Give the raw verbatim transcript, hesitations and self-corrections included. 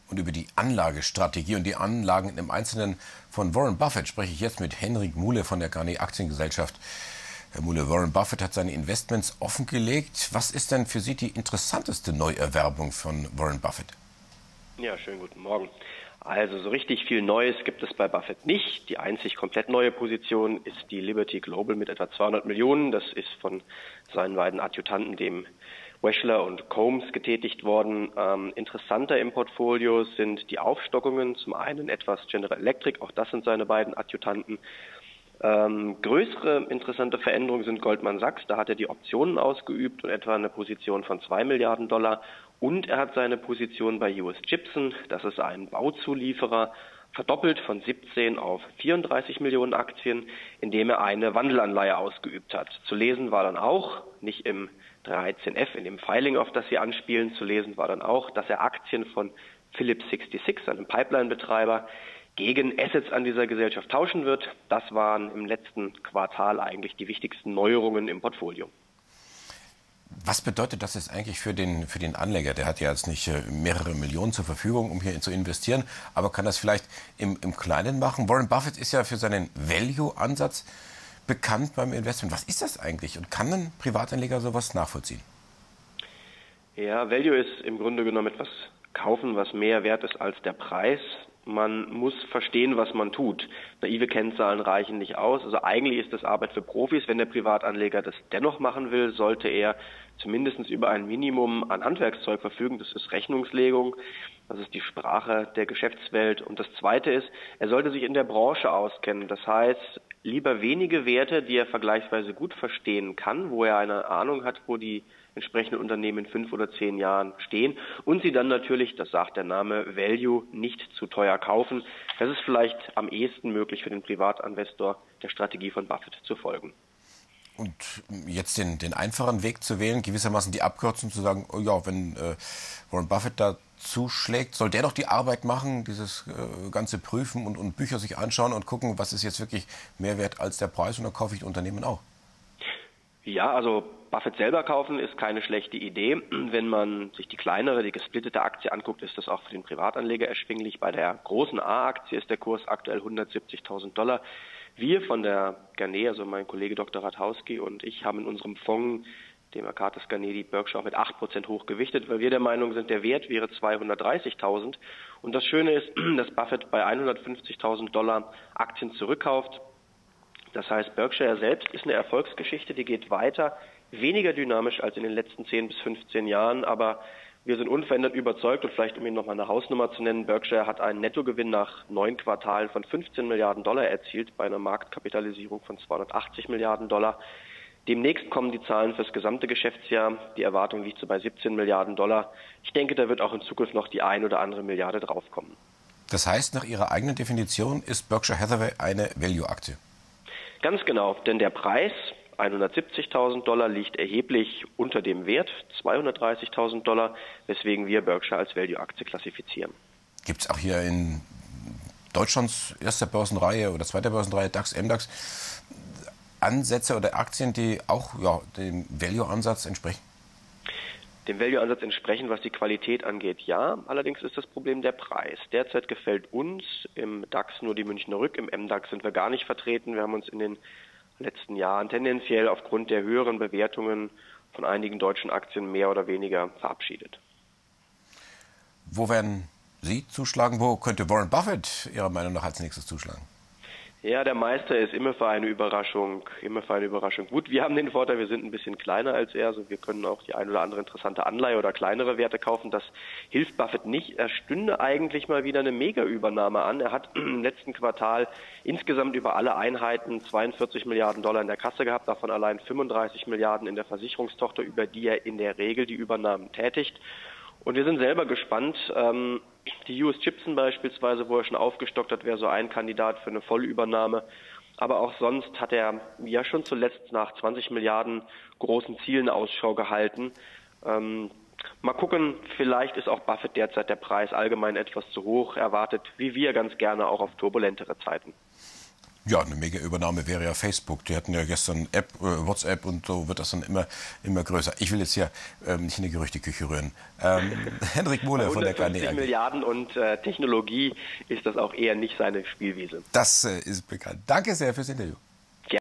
Und über die Anlagestrategie und die Anlagen im Einzelnen von Warren Buffett spreche ich jetzt mit Henrik Muhle von der Garnet Aktiengesellschaft. Herr Muhle, Warren Buffett hat seine Investments offengelegt. Was ist denn für Sie die interessanteste Neuerwerbung von Warren Buffett? Ja, schönen guten Morgen. Also so richtig viel Neues gibt es bei Buffett nicht. Die einzig komplett neue Position ist die Liberty Global mit etwa zweihundert Millionen. Das ist von seinen beiden Adjutanten, dem Wechsler und Combs, getätigt worden. Ähm, interessanter im Portfolio sind die Aufstockungen. Zum einen etwas General Electric, auch das sind seine beiden Adjutanten. Ähm, größere interessante Veränderungen sind Goldman Sachs. Da hat er die Optionen ausgeübt und etwa eine Position von zwei Milliarden Dollar. Und er hat seine Position bei U S Gypsum, das ist ein Bauzulieferer, verdoppelt von siebzehn auf vierunddreißig Millionen Aktien, indem er eine Wandelanleihe ausgeübt hat. Zu lesen war dann auch, nicht im dreizehn F, in dem Filing, auf das Sie anspielen, zu lesen war dann auch, dass er Aktien von Phillips sechsundsechzig, einem Pipeline-Betreiber, gegen Assets an dieser Gesellschaft tauschen wird. Das waren im letzten Quartal eigentlich die wichtigsten Neuerungen im Portfolio. Was bedeutet das jetzt eigentlich für den, für den Anleger? Der hat ja jetzt nicht mehrere Millionen zur Verfügung, um hier zu investieren, aber kann das vielleicht im, im Kleinen machen? Warren Buffett ist ja für seinen Value-Ansatz bekannt beim Investment. Was ist das eigentlich und kann ein Privatanleger sowas nachvollziehen? Ja, Value ist im Grunde genommen etwas kaufen, was mehr wert ist als der Preis. Man muss verstehen, was man tut. Naive Kennzahlen reichen nicht aus. Also eigentlich ist das Arbeit für Profis. Wenn der Privatanleger das dennoch machen will, sollte er zumindest über ein Minimum an Handwerkszeug verfügen. Das ist Rechnungslegung. Das ist die Sprache der Geschäftswelt. Und das Zweite ist, er sollte sich in der Branche auskennen. Das heißt, lieber wenige Werte, die er vergleichsweise gut verstehen kann, wo er eine Ahnung hat, wo die entsprechenden Unternehmen in fünf oder zehn Jahren stehen und sie dann natürlich, das sagt der Name, Value, nicht zu teuer kaufen. Das ist vielleicht am ehesten möglich für den Privatinvestor, der Strategie von Buffett zu folgen. Und jetzt den, den einfachen Weg zu wählen, gewissermaßen die Abkürzung zu sagen, oh ja, wenn äh, Warren Buffett da zuschlägt, soll der doch die Arbeit machen, dieses äh, ganze Prüfen und, und Bücher sich anschauen und gucken, was ist jetzt wirklich mehr wert als der Preis, und dann kaufe ich Unternehmen auch. Ja, also Buffett selber kaufen ist keine schlechte Idee. Wenn man sich die kleinere, die gesplittete Aktie anguckt, ist das auch für den Privatanleger erschwinglich. Bei der großen A-Aktie ist der Kurs aktuell hundertsiebzigtausend Dollar. Wir von der Garnet, also mein Kollege Doktor Radhauski und ich, haben in unserem Fonds, dem Arcadis Garnet, die Berkshire mit acht Prozent hochgewichtet, weil wir der Meinung sind, der Wert wäre zweihundertdreißigtausend. Und das Schöne ist, dass Buffett bei hundertfünfzigtausend Dollar Aktien zurückkauft. Das heißt, Berkshire selbst ist eine Erfolgsgeschichte, die geht weiter, weniger dynamisch als in den letzten zehn bis fünfzehn Jahren, aber wir sind unverändert überzeugt, und vielleicht um Ihnen nochmal eine Hausnummer zu nennen, Berkshire hat einen Nettogewinn nach neun Quartalen von fünfzehn Milliarden Dollar erzielt, bei einer Marktkapitalisierung von zweihundertachtzig Milliarden Dollar. Demnächst kommen die Zahlen fürs gesamte Geschäftsjahr, die Erwartung liegt so bei siebzehn Milliarden Dollar. Ich denke, da wird auch in Zukunft noch die ein oder andere Milliarde draufkommen. Das heißt, nach Ihrer eigenen Definition ist Berkshire Hathaway eine Value-Aktie? Ganz genau, denn der Preis, hundertsiebzigtausend Dollar, liegt erheblich unter dem Wert, zweihundertdreißigtausend Dollar, weswegen wir Berkshire als Value-Aktie klassifizieren. Gibt es auch hier in Deutschlands erster Börsenreihe oder zweiter Börsenreihe, DAX, M DAX, Ansätze oder Aktien, die auch ja, dem Value-Ansatz entsprechen? Dem Value-Ansatz entsprechen, was die Qualität angeht, ja. Allerdings ist das Problem der Preis. Derzeit gefällt uns im DAX nur die Münchner Rück, im M DAX sind wir gar nicht vertreten. Wir haben uns in den letzten Jahren tendenziell aufgrund der höheren Bewertungen von einigen deutschen Aktien mehr oder weniger verabschiedet. Wo werden Sie zuschlagen? Wo könnte Warren Buffett Ihrer Meinung nach als nächstes zuschlagen? Ja, der Meister ist immer für eine Überraschung, immer für eine Überraschung. Gut, wir haben den Vorteil, wir sind ein bisschen kleiner als er, also wir können auch die ein oder andere interessante Anleihe oder kleinere Werte kaufen. Das hilft Buffett nicht. Er stünde eigentlich mal wieder eine Mega-Übernahme an. Er hat im letzten Quartal insgesamt über alle Einheiten zweiundvierzig Milliarden Dollar in der Kasse gehabt, davon allein fünfunddreißig Milliarden in der Versicherungstochter, über die er in der Regel die Übernahmen tätigt. Und wir sind selber gespannt. Ähm, die U S Gypsum beispielsweise, wo er schon aufgestockt hat, wäre so ein Kandidat für eine Vollübernahme. Aber auch sonst hat er ja schon zuletzt nach zwanzig Milliarden großen Zielen Ausschau gehalten. Ähm, mal gucken, vielleicht ist auch Buffett derzeit der Preis allgemein etwas zu hoch. Er wartet, wie wir, ganz gerne auch auf turbulentere Zeiten. Ja, eine Mega-Übernahme wäre ja Facebook. Die hatten ja gestern App, äh, WhatsApp und so wird das dann immer, immer größer. Ich will jetzt hier ähm, nicht in die Gerüchteküche rühren. Ähm, Henrik Muhle von der K D A G. Milliarden und äh, Technologie ist das auch eher nicht seine Spielwiese. Das äh, ist bekannt. Danke sehr fürs Interview.